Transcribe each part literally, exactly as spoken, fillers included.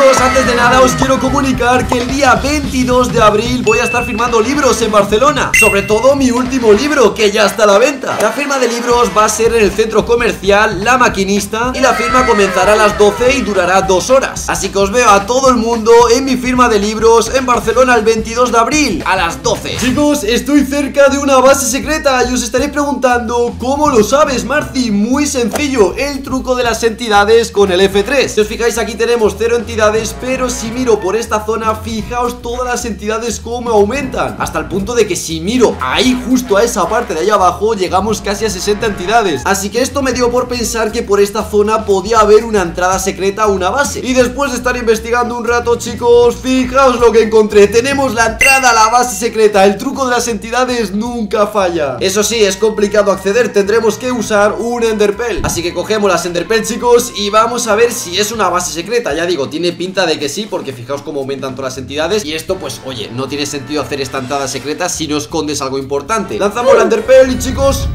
chicos, antes de nada os quiero comunicar que el día veintidós de abril voy a estar firmando libros en Barcelona. Sobre todo mi último libro, que ya está a la venta. La firma de libros va a ser en el centro comercial La Maquinista y la firma comenzará a las doce y durará dos horas. Así que os veo a todo el mundo en mi firma de libros en Barcelona el veintidós de abril a las doce. Chicos, estoy cerca de una base secreta y os estaréis preguntando ¿cómo lo sabes, Marci? Muy sencillo, el truco de las entidades con el F tres. Si os fijáis, aquí tenemos cero entidades, pero si miro por esta zona, fijaos todas las entidades cómo aumentan, hasta el punto de que si miro ahí justo a esa parte de ahí abajo, llegamos casi a sesenta entidades. Así que esto me dio por pensar que por esta zona podía haber una entrada secreta a una base. Y después de estar investigando un rato, chicos, fijaos lo que encontré. Tenemos la entrada a la base secreta. El truco de las entidades nunca falla. Eso sí, es complicado acceder, tendremos que usar un Enderpearl. Así que cogemos las Enderpearl, chicos, y vamos a ver si es una base secreta. Ya digo, tiene pinta de que sí, porque fijaos cómo aumentan todas las entidades. Y esto, pues, oye, no tiene sentido hacer esta entrada secreta si no escondes algo importante. Lanzamos la Enderpearl y, chicos...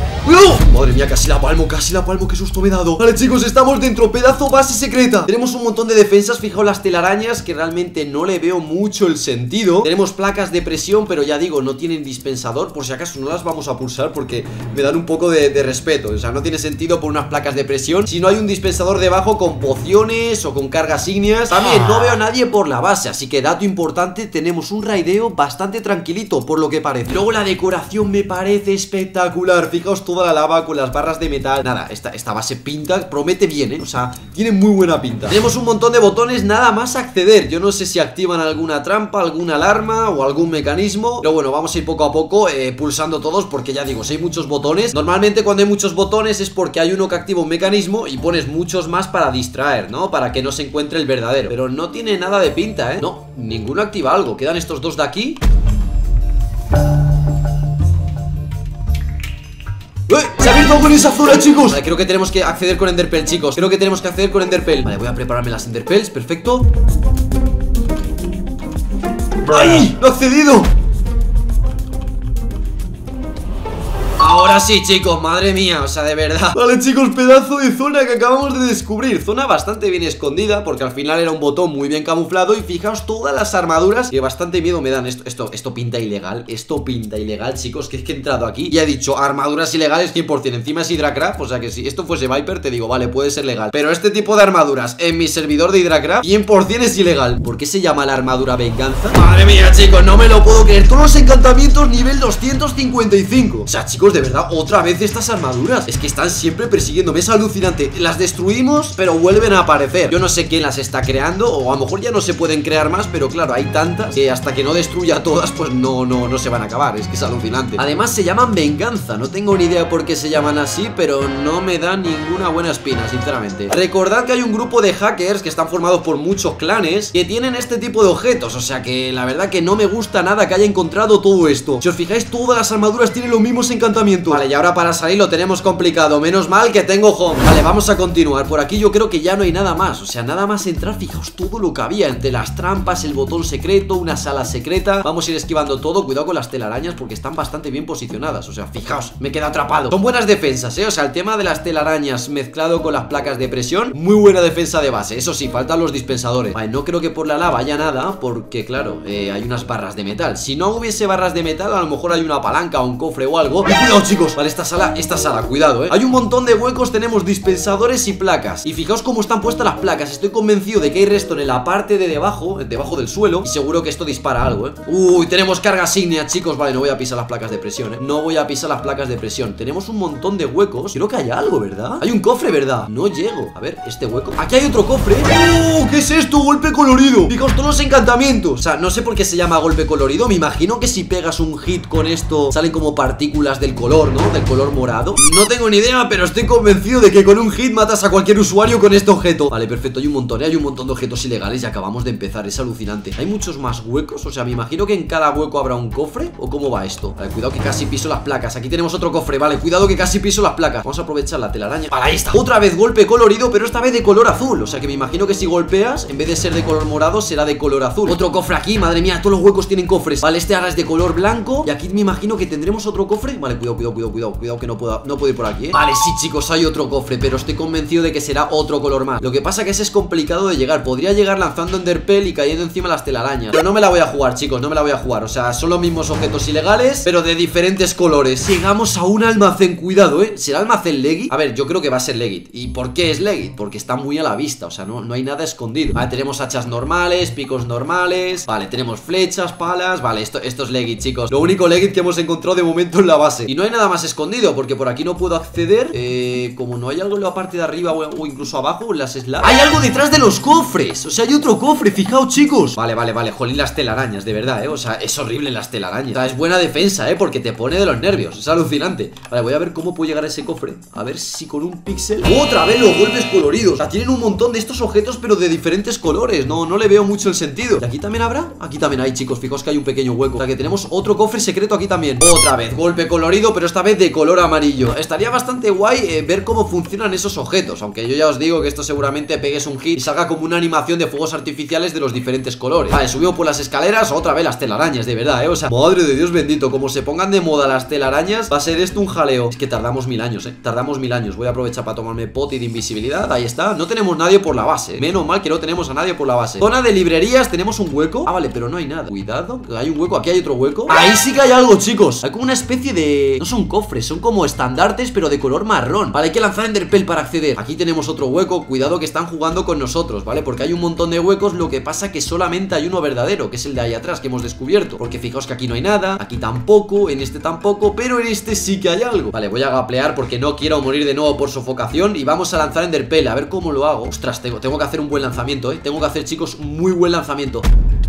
¡No! Madre mía, casi la palmo, casi la palmo, qué susto me he dado. Vale, chicos, estamos dentro, pedazo base secreta. Tenemos un montón de defensas, fijaos las telarañas, que realmente no le veo mucho el sentido. Tenemos placas de presión, pero ya digo, no tienen dispensador. Por si acaso no las vamos a pulsar porque me dan un poco de, de respeto. O sea, no tiene sentido por unas placas de presión si no hay un dispensador debajo con pociones o con cargas ígneas. También no veo a nadie por la base, así que dato importante, tenemos un raideo bastante tranquilito, por lo que parece. Luego la decoración me parece espectacular. Fijaos toda la lava con las barras de metal. Nada, esta, esta base pinta, promete bien, ¿eh? O sea, tiene muy buena pinta. Tenemos un montón de botones nada más acceder. Yo no sé si activan alguna trampa, alguna alarma o algún mecanismo, pero bueno, vamos a ir poco a poco eh, pulsando todos, porque ya digo, si hay muchos botones, normalmente cuando hay muchos botones es porque hay uno que activa un mecanismo y pones muchos más para distraer, ¿no? Para que no se encuentre el verdadero. Pero no tiene nada de pinta, ¿eh? No, ninguno activa algo. Quedan estos dos de aquí. ¡Eh! ¡Se ha abierto algo en esa zona, chicos! Vale, creo que tenemos que acceder con Enderpearl, chicos. Creo que tenemos que acceder con Enderpearl. Vale, voy a prepararme las Enderpearls, perfecto. ¡Ay! ¡No he accedido! Ahora sí, chicos, madre mía, o sea, de verdad. Vale, chicos, pedazo de zona que acabamos de descubrir. Zona bastante bien escondida, porque al final era un botón muy bien camuflado. Y fijaos todas las armaduras que bastante miedo me dan. Esto, esto, esto pinta ilegal, esto pinta ilegal, chicos. Que es que he entrado aquí y he dicho armaduras ilegales cien por cien. Encima es Hydracraft, o sea que si esto fuese Viper, te digo, vale, puede ser legal. Pero este tipo de armaduras en mi servidor de Hydracraft cien por cien es ilegal. ¿Por qué se llama la armadura venganza? Madre mía, chicos, no me lo puedo creer. Todos los encantamientos nivel doscientos cincuenta y cinco. O sea, chicos, de verdad, otra vez estas armaduras. Es que están siempre persiguiéndome, es alucinante. Las destruimos, pero vuelven a aparecer. Yo no sé quién las está creando, o a lo mejor ya no se pueden crear más, pero claro, hay tantas que hasta que no destruya todas, pues no, no, no se van a acabar. Es que es alucinante. Además se llaman venganza. No tengo ni idea por qué se llaman así, pero no me da ninguna buena espina, sinceramente. Recordad que hay un grupo de hackers que están formados por muchos clanes que tienen este tipo de objetos. O sea que la verdad que no me gusta nada que haya encontrado todo esto. Si os fijáis, todas las armaduras tienen los mismos encantamientos. Vale, y ahora para salir lo tenemos complicado. Menos mal que tengo home. Vale, vamos a continuar. Por aquí yo creo que ya no hay nada más. O sea, nada más entrar. Fijaos todo lo que había entre las trampas, el botón secreto, una sala secreta. Vamos a ir esquivando todo. Cuidado con las telarañas porque están bastante bien posicionadas. O sea, fijaos, me queda atrapado. Son buenas defensas, ¿eh? O sea, el tema de las telarañas mezclado con las placas de presión, muy buena defensa de base. Eso sí, faltan los dispensadores. Vale, no creo que por la lava haya nada, porque claro, eh, hay unas barras de metal. Si no hubiese barras de metal, a lo mejor hay una palanca o un cofre o algo. Y cuidado, chicos. Vale, esta sala, esta sala, cuidado, eh. Hay un montón de huecos, tenemos dispensadores y placas. Y fijaos cómo están puestas las placas. Estoy convencido de que hay redstone en la parte de debajo, debajo del suelo. Y seguro que esto dispara algo, eh. Uy, tenemos cargas ígneas, chicos. Vale, no voy a pisar las placas de presión, eh. No voy a pisar las placas de presión. Tenemos un montón de huecos. Creo que hay algo, ¿verdad? Hay un cofre, ¿verdad? No llego. A ver, este hueco. Aquí hay otro cofre. ¡Oh! ¿Qué es esto? Golpe colorido. Fijaos todos los encantamientos. O sea, no sé por qué se llama golpe colorido. Me imagino que si pegas un hit con esto salen como partículas del color, ¿no? Del color morado. No tengo ni idea, pero estoy convencido de que con un hit matas a cualquier usuario con este objeto. Vale, perfecto, hay un montón, ¿eh? Hay un montón de objetos ilegales y acabamos de empezar, es alucinante. Hay muchos más huecos, o sea, me imagino que en cada hueco habrá un cofre. ¿O cómo va esto? Vale, cuidado que casi piso las placas. Aquí tenemos otro cofre, vale, cuidado que casi piso las placas. Vamos a aprovechar la telaraña. Vale, ahí está. Otra vez golpe colorido, pero esta vez de color azul. O sea que me imagino que si golpeas, en vez de ser de color morado, será de color azul. Otro cofre aquí, madre mía, todos los huecos tienen cofres. Vale, este ahora es de color blanco. Y aquí me imagino que tendremos otro cofre. Vale, cuidado, cuidado, cuidado, cuidado, cuidado, cuidado que no puedo, no puedo ir por aquí, ¿eh? Vale, sí, chicos, hay otro cofre, pero estoy convencido de que será otro color más. Lo que pasa que ese es complicado de llegar. Podría llegar lanzando Enderpearl y cayendo encima las telarañas, pero no me la voy a jugar, chicos, no me la voy a jugar. O sea, son los mismos objetos ilegales, pero de diferentes colores. Llegamos a un almacén, cuidado, ¿eh? ¿Será almacén Legit? A ver, yo creo que va a ser Legit. ¿Y por qué es Legit? Porque está muy a la vista, o sea, no, no hay nada escondido. Vale, tenemos hachas normales, picos normales. Vale, tenemos flechas, palas. Vale, esto, esto es Legit, chicos. Lo único Legit que hemos encontrado de momento en la base. Y no hay nada más escondido, porque por aquí no puedo acceder. Eh, como no hay algo en la parte de arriba o, o incluso abajo, en las slabs. Hay algo detrás de los cofres. O sea, hay otro cofre, fijaos, chicos. Vale, vale, vale, jolín, las telarañas, de verdad, eh. O sea, es horrible las telarañas. O sea, es buena defensa, eh, porque te pone de los nervios. Es alucinante. Vale, voy a ver cómo puedo llegar a ese cofre. A ver si con un píxel. Otra vez los golpes coloridos. O sea, tienen un montón de estos objetos, pero de diferentes colores. No, no le veo mucho el sentido. ¿Y aquí también habrá? Aquí también hay, chicos. Fijaos que hay un pequeño hueco. O sea, que tenemos otro cofre secreto aquí también. Otra vez, golpe colorido, pero esta vez de color amarillo. Estaría bastante guay eh, ver cómo funcionan esos objetos. Aunque yo ya os digo que esto seguramente pegues un hit y salga como una animación de fuegos artificiales de los diferentes colores. Vale, subimos por las escaleras. Otra vez las telarañas, de verdad, eh. O sea, madre de Dios bendito, como se pongan de moda las telarañas, va a ser esto un jaleo. Es que tardamos mil años, eh. Tardamos mil años. Voy a aprovechar para tomarme poti de invisibilidad. Ahí está. No tenemos nadie por la base, eh. Menos mal que no tenemos a nadie por la base. Zona de librerías, tenemos un hueco. Ah, vale, pero no hay nada. Cuidado, hay un hueco. Aquí hay otro hueco. Ahí sí que hay algo, chicos. Hay como una especie de... No son cofres, son como estandartes, pero de color marrón. Vale, hay que lanzar Enderpearl para acceder. Aquí tenemos otro hueco. Cuidado que están jugando con nosotros, ¿vale? Porque hay un montón de huecos. Lo que pasa que solamente hay uno verdadero, que es el de ahí atrás que hemos descubierto. Porque fijaos que aquí no hay nada, aquí tampoco, en este tampoco, pero en este sí que hay algo. Vale, voy a gaplear porque no quiero morir de nuevo por sofocación. Y vamos a lanzar Enderpearl, a ver cómo lo hago. Ostras, tengo, tengo que hacer un buen lanzamiento, eh. Tengo que hacer, chicos, un muy buen lanzamiento.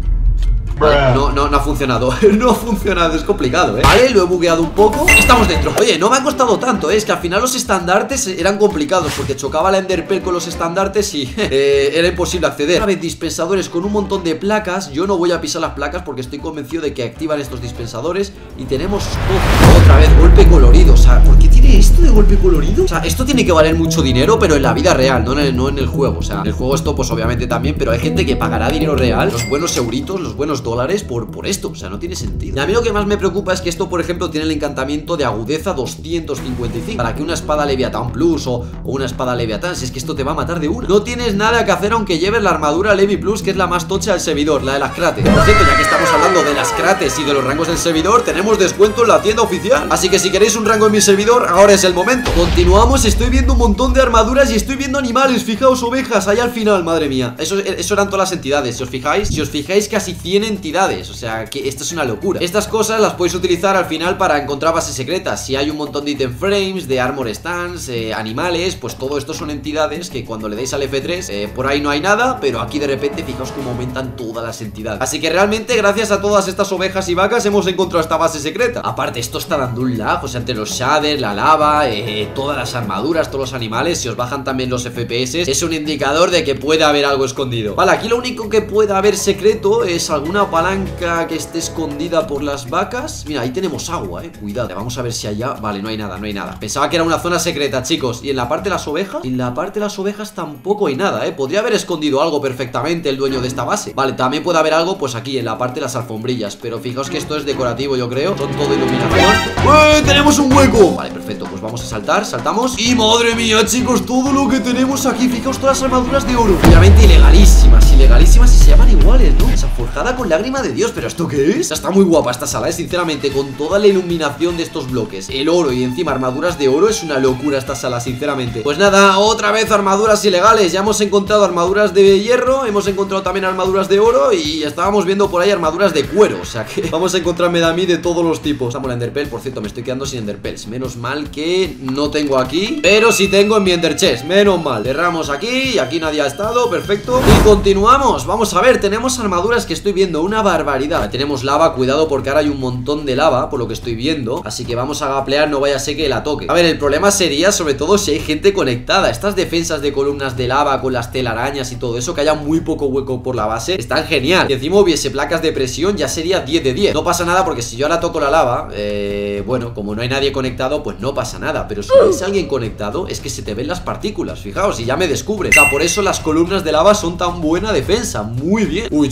Vale, no, no, no ha funcionado. No ha funcionado, es complicado, ¿eh? Vale, lo he bugueado un poco. Estamos dentro. Oye, no me ha costado tanto, ¿eh? Es que al final los estandartes eran complicados, porque chocaba la Enderpearl con los estandartes y eh, era imposible acceder. Una vez dispensadores con un montón de placas. Yo no voy a pisar las placas porque estoy convencido de que activan estos dispensadores. Y tenemos oh, otra vez golpe colorido. O sea, ¿por qué tiene esto de golpe colorido? O sea, esto tiene que valer mucho dinero, pero en la vida real, no en el, no en el juego. O sea, en el juego esto pues obviamente también, pero hay gente que pagará dinero real, los buenos euritos, los buenos dólares por, por esto, o sea, no tiene sentido. Y a mí lo que más me preocupa es que esto, por ejemplo, tiene el encantamiento de agudeza doscientos cincuenta y cinco. Para que una espada Leviatán Plus o, o una espada Leviatán, si es que esto te va a matar de una. No tienes nada que hacer aunque lleves la armadura Levi Plus, que es la más tocha del servidor, la de las crates. Por cierto, ya que estamos hablando de las crates y de los rangos del servidor, tenemos descuento en la tienda oficial. Así que si queréis un rango en mi servidor, ahora es el momento. Continuamos, estoy viendo un montón de armaduras y estoy viendo animales. Fijaos, ovejas, ahí al final, madre mía. Eso, eso eran todas las entidades, si os fijáis. Si os fijáis, casi cien entidades. O sea, que esto es una locura. Estas cosas las podéis utilizar al final para encontrar bases secretas. Si hay un montón de item frames, de armor stands, eh, animales, pues todo esto son entidades que cuando le deis al F tres, eh, por ahí no hay nada, pero aquí de repente fijaos cómo aumentan todas las entidades. Así que realmente gracias a todas estas ovejas y vacas hemos encontrado esta base secreta. Aparte, esto está dando un lag, o sea, entre los shaders, la lava, eh, todas las armaduras, todos los animales, si os bajan también los F P S, es un indicador de que puede haber algo escondido. Vale, aquí lo único que puede haber secreto es alguna palanca que esté escondida por las vacas. Mira, ahí tenemos agua, eh, cuidado. Vamos a ver si allá, vale, no hay nada, no hay nada. Pensaba que era una zona secreta, chicos. Y en la parte de las ovejas, en la parte de las ovejas tampoco hay nada, eh. Podría haber escondido algo perfectamente el dueño de esta base. Vale, también puede haber algo, pues aquí en la parte de las alfombrillas. Pero fijaos que esto es decorativo, yo creo. Son todo iluminación. ¡Eh! ¡Tenemos un hueco! Vale, perfecto, pues vamos a saltar, saltamos. Y madre mía, chicos, todo lo que tenemos aquí. Fijaos todas las armaduras de oro. Obviamente ilegalísimas, ilegalísimas y se llaman iguales, ¿no? Esa forjada con lágrima de Dios. ¿Pero esto qué es? Está muy guapa esta sala, ¿eh? Sinceramente, con toda la iluminación de estos bloques, el oro y encima armaduras de oro, es una locura esta sala, sinceramente. Pues nada, otra vez armaduras ilegales. Ya hemos encontrado armaduras de hierro, hemos encontrado también armaduras de oro y estábamos viendo por ahí armaduras de cuero. O sea que vamos a encontrarme a mí de todos los tipos. Estamos la Enderpearl, por cierto, me estoy quedando sin Enderpearls. Menos mal que no tengo aquí, pero sí tengo en mi Ender Chest. Menos mal. Cerramos aquí y aquí nadie ha estado, perfecto. Y continuamos, vamos a ver, tenemos armaduras que estoy viendo, una barbaridad. Tenemos lava, cuidado porque ahora hay un montón de lava, por lo que estoy viendo. Así que vamos a gaplear, no vaya a ser que la toque. A ver, el problema sería sobre todo si hay gente conectada. Estas defensas de columnas de lava con las telarañas y todo eso, que haya muy poco hueco por la base, están genial. Si encima hubiese placas de presión, ya sería diez de diez. No pasa nada porque si yo ahora toco la lava, eh, bueno, como no hay nadie conectado, pues no pasa nada. Pero si hay alguien conectado, es que se te ven las partículas. Fijaos, y ya me descubre. O sea, por eso las columnas de lava son tan buena defensa. Muy bien. Uy, chicos, que tenemos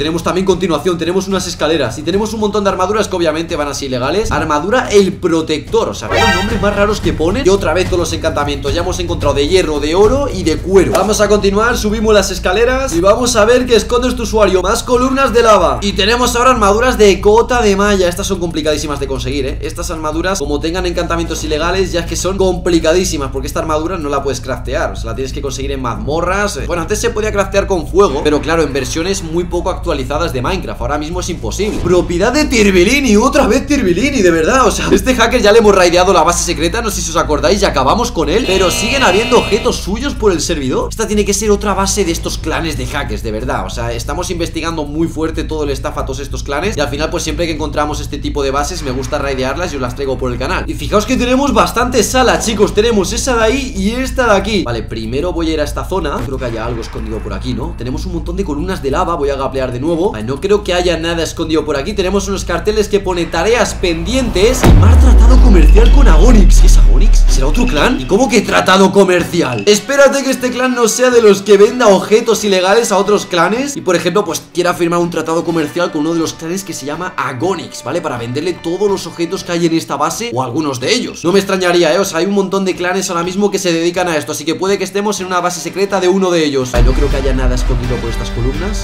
tenemos también continuación, tenemos unas escaleras y tenemos un montón de armaduras que obviamente van así ilegales. Armadura el protector, o sea, ve los nombres más raros que ponen. Y otra vez todos los encantamientos, ya hemos encontrado de hierro, de oro y de cuero. Vamos a continuar, subimos las escaleras y vamos a ver qué esconde este usuario. Más columnas de lava. Y tenemos ahora armaduras de cota de malla. Estas son complicadísimas de conseguir, eh Estas armaduras, como tengan encantamientos ilegales, ya es que son complicadísimas, porque esta armadura no la puedes craftear, o sea, la tienes que conseguir en mazmorras. Bueno, antes se podía craftear con fuego, pero claro, en versiones muy poco actualizadas de Minecraft. Ahora mismo es imposible. Propiedad de Tirbilini, otra vez Tirbilini, de verdad, o sea, este hacker ya le hemos raideado la base secreta, no sé si os acordáis, y acabamos con él, pero siguen habiendo objetos suyos por el servidor. Esta tiene que ser otra base de estos clanes de hackers, de verdad, o sea, estamos investigando muy fuerte todo el staff a todos estos clanes, y al final pues siempre que encontramos este tipo de bases me gusta raidearlas y os las traigo por el canal. Y fijaos que tenemos bastantes salas, chicos, tenemos esa de ahí y esta de aquí. Vale, primero voy a ir a esta zona, creo que haya algo escondido por aquí, ¿no? Tenemos un montón de columnas de lava, voy a gaplear de nuevo. Vale, no creo que haya nada escondido por aquí. Tenemos unos carteles que pone tareas pendientes y mar tratado comercial con Agonix. ¿Qué es Agonix? ¿Será otro clan? ¿Y cómo que tratado comercial? Espérate que este clan no sea de los que venda objetos ilegales a otros clanes y por ejemplo pues quiera firmar un tratado comercial con uno de los clanes que se llama Agonix, ¿vale? Para venderle todos los objetos que hay en esta base o algunos de ellos. No me extrañaría, ¿eh? O sea, hay un montón de clanes ahora mismo que se dedican a esto, así que puede que estemos en una base secreta de uno de ellos. Vale, no creo que haya nada escondido por estas columnas.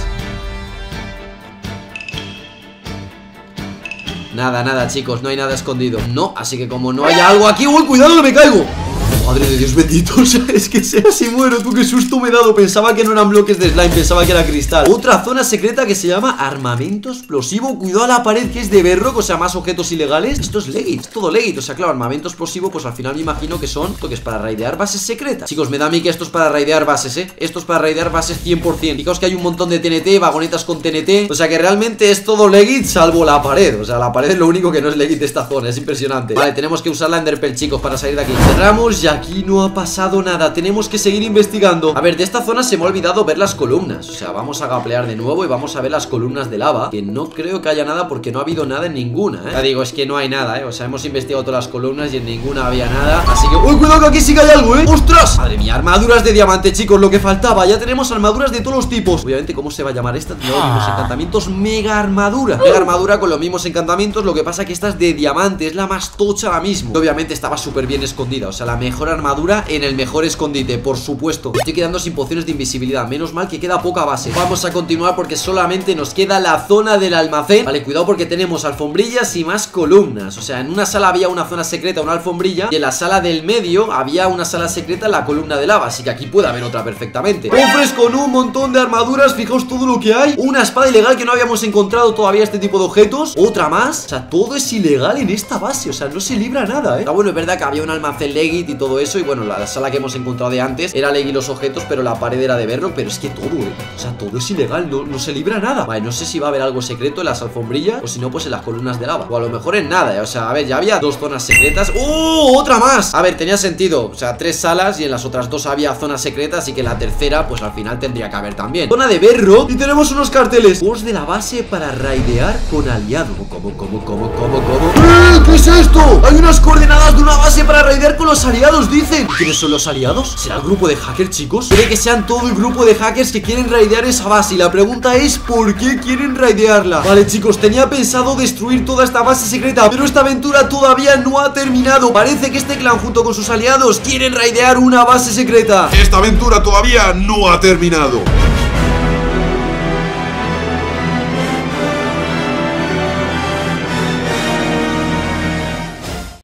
Nada, nada, chicos, no hay nada escondido. No, así que como no haya algo aquí... ¡Uy, cuidado que me caigo! Madre de Dios bendito, o sea, es que sea si muero, tú, qué susto me he dado. Pensaba que no eran bloques de slime, pensaba que era cristal. Otra zona secreta que se llama armamento explosivo. Cuidado a la pared que es de bedrock, o sea, más objetos ilegales. Esto es legit, es todo legit, o sea, claro, armamento explosivo, pues al final me imagino que son toques para raidear bases secretas. Chicos, me da a mí que esto es para raidear bases, eh Esto es para raidear bases cien por cien. Fijaos que hay un montón de T N T, vagonetas con T N T. O sea que realmente es todo legit, salvo la pared. O sea, la pared es lo único que no es legit de esta zona, es impresionante. Vale, tenemos que usar la Enderpearl, chicos, para salir de aquí. Cerramos y aquí no ha pasado nada, tenemos que seguir investigando. A ver, de esta zona se me ha olvidado ver las columnas. O sea, vamos a gaplear de nuevo y vamos a ver las columnas de lava, que no creo que haya nada porque no ha habido nada en ninguna, ¿eh? Ya digo, es que no hay nada, ¿eh? O sea, hemos investigado todas las columnas y en ninguna había nada. Así que... ¡Uy, cuidado que aquí sí que hay algo, eh! ¡Ostras! Madre mía, armaduras de diamante, chicos, lo que faltaba. Ya tenemos armaduras de todos los tipos. Obviamente, ¿cómo se va a llamar esta? Tiene los mismos encantamientos. Mega armadura. Mega armadura con los mismos encantamientos. Lo que pasa que esta es de diamante, es la más tocha ahora mismo. Y obviamente estaba súper bien escondida. O sea, la mejor armadura en el mejor escondite, por supuesto. Estoy quedando sin pociones de invisibilidad, menos mal que queda poca base. Vamos a continuar porque solamente nos queda la zona del almacén. Vale, cuidado porque tenemos alfombrillas y más columnas. O sea, en una sala había una zona secreta, una alfombrilla, y en la sala del medio había una sala secreta, la columna de lava. Así que aquí puede haber otra perfectamente. Cofres con un montón de armaduras, fijaos todo lo que hay. Una espada ilegal que no habíamos encontrado todavía este tipo de objetos. Otra más, o sea, todo es ilegal en esta base. O sea, no se libra nada, eh. Ah, bueno, es verdad que había un almacén legit y todo eso. Y bueno, la, la sala que hemos encontrado de antes era legit los objetos, pero la pared era de bedrock. Pero es que todo, eh, o sea, todo es ilegal, no, no se libra nada. Vale, no sé si va a haber algo secreto en las alfombrillas o si no, pues en las columnas de lava. O a lo mejor en nada, eh. O sea, a ver, ya había dos zonas secretas. ¡Oh! ¡Otra más! A ver, tenía sentido, o sea, tres salas y en las otras dos había zonas secretas. Así que la tercera, pues al final tendría que haber también zona de bedrock. Y tenemos unos carteles: voz de la base para raidear con aliado. ¿Cómo, cómo, cómo, cómo, cómo? ¡Eh! ¿Qué es esto? Hay unas coordenadas de una base para raidear con los aliados, dicen. ¿Quiénes son los aliados? ¿Será el grupo de hackers, chicos? Puede que sean todo el grupo de hackers que quieren raidear esa base. Y la pregunta es, ¿por qué quieren raidearla? Vale, chicos, tenía pensado destruir toda esta base secreta, pero esta aventura todavía no ha terminado. Parece que este clan junto con sus aliados quieren raidear una base secreta. Esta aventura todavía no ha terminado.